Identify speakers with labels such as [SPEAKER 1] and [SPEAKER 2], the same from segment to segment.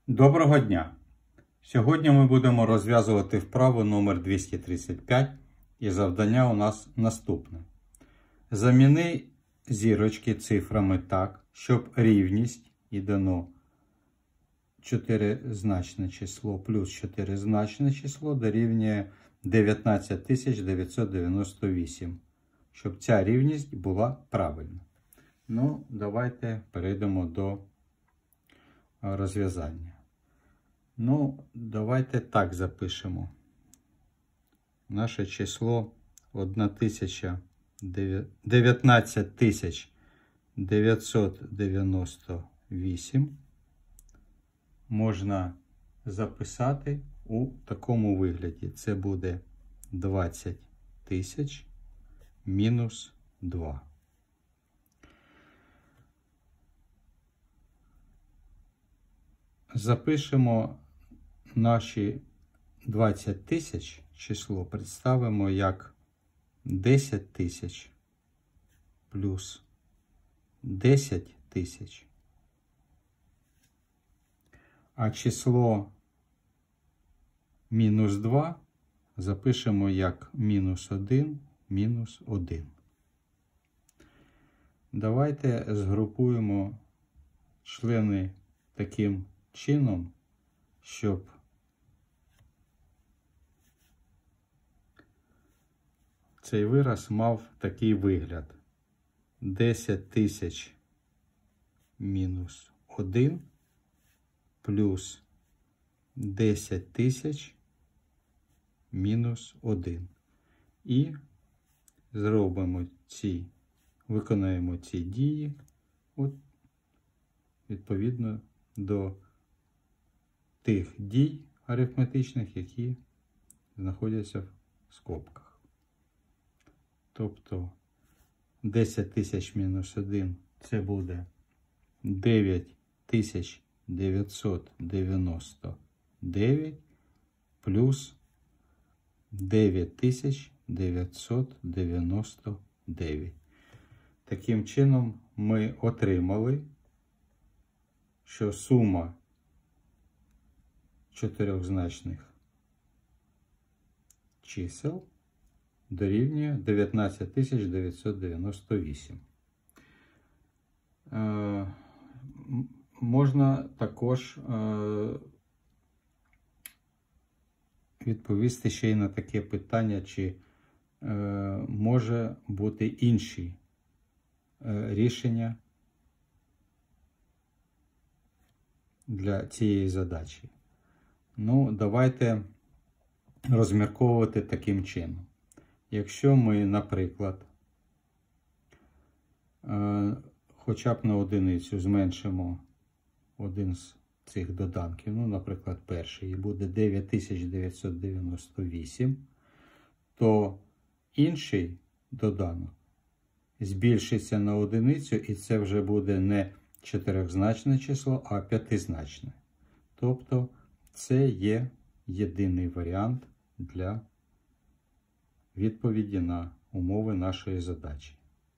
[SPEAKER 1] Доброго дня! Сьогодні ми будемо розв'язувати вправу номер 235 і завдання у нас наступне. Заміни зірочки цифрами так, щоб рівність і дано 4-значне число плюс 4-значне число дорівнює 19998, щоб ця рівність була правильна. Ну, давайте перейдемо до розв'язання. Ну, давайте так запишемо. Наше число 19998 можна записати у такому вигляді. Це буде 20 тисяч мінус 2. Запишемо наші 20 тисяч число, представимо як 10 тисяч плюс 10 тисяч. А число мінус 2 запишемо як мінус 1 мінус 1. Давайте згрупуємо члени таким чином, щоб цей вираз мав такий вигляд. 10 тисяч мінус 1 плюс 10 тисяч мінус 1. І виконаємо ці дії відповідно до тих дій арифметичних, які знаходяться в скобках. Тобто 10 тисяч мінус 1 це буде 9999 плюс 9999. Таким чином ми отримали, що сума чотирьохзначних чисел дорівнює 19998. Можна також відповісти ще й на таке питання, чи може бути інші рішення для цієї задачі. Ну, давайте розмірковувати таким чином. Якщо ми, наприклад, хоча б на одиницю зменшимо один з цих доданків, ну, наприклад, перший, і буде 9998, то інший доданок збільшиться на одиницю, і це вже буде не чотирьохзначне число, а п'ятизначне. Тобто це є єдиний варіант для відповіді на умови нашої задачі.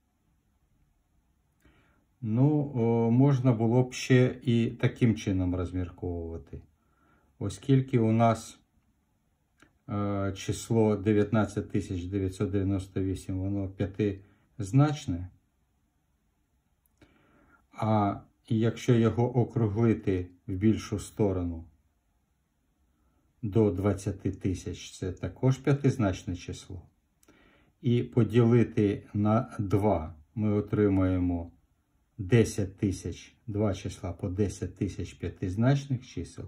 [SPEAKER 1] Ну, можна було б ще і таким чином розмірковувати. Оскільки у нас число 19998, воно п'ятизначне, а якщо його округлити в більшу сторону до 20 тисяч, це також п'ятизначне число. І поділити на 2 ми отримаємо 10 тисяч, два числа по 10 тисяч п'ятизначних чисел,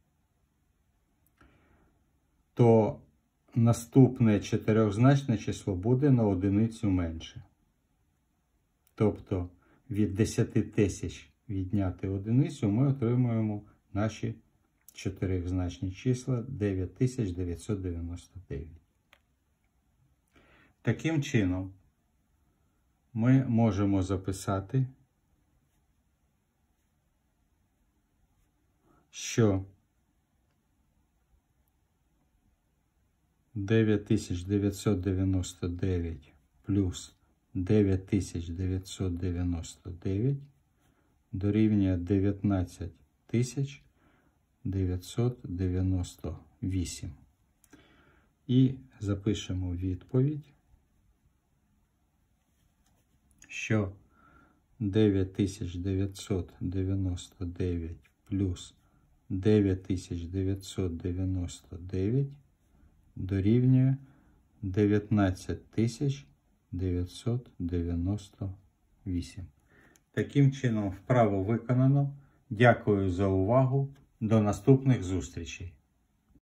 [SPEAKER 1] то наступне чотирьохзначне число буде на одиницю менше. Тобто від 10 тисяч відняти одиницю ми отримуємо наші чотирьохзначні числа 9999. Таким чином, ми можемо записати, що 9999 плюс 9999 дорівнює 19 998. І запишемо відповідь, що 9999 плюс 9999 дорівнює 19998. Таким чином, вправо виконано. Дякую за увагу. До наступних зустрічей.